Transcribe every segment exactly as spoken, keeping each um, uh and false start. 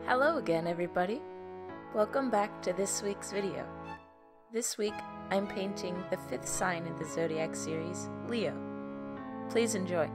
Hello again, everybody. Welcome back to this week's video. This week, I'm painting the fifth sign in the Zodiac series, Leo. Please enjoy.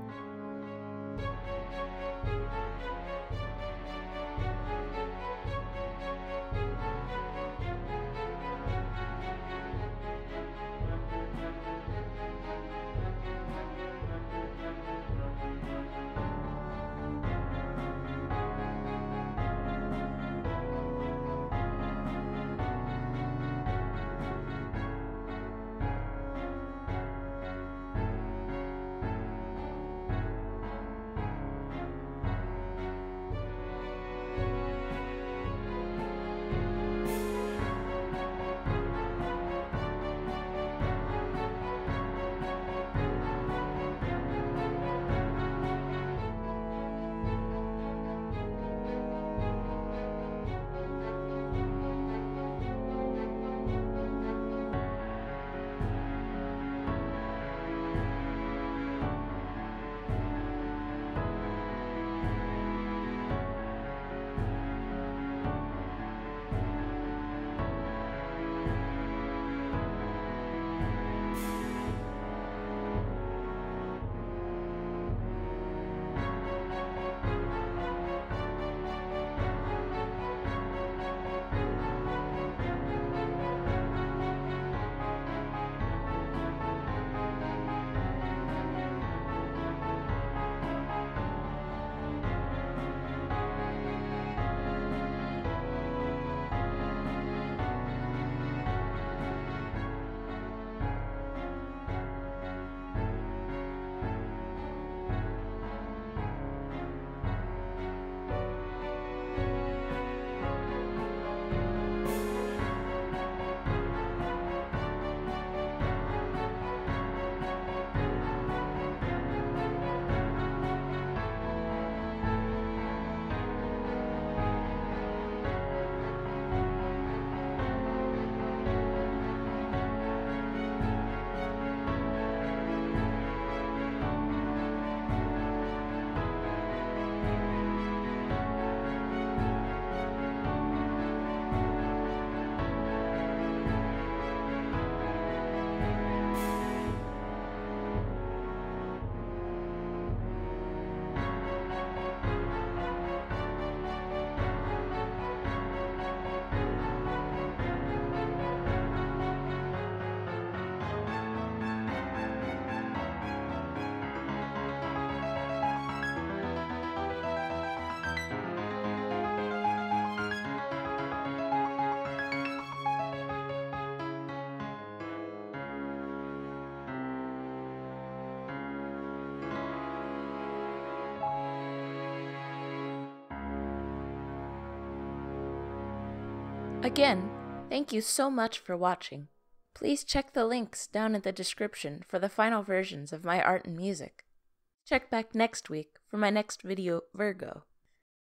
Again, thank you so much for watching. Please check the links down in the description for the final versions of my art and music. Check back next week for my next video, Virgo.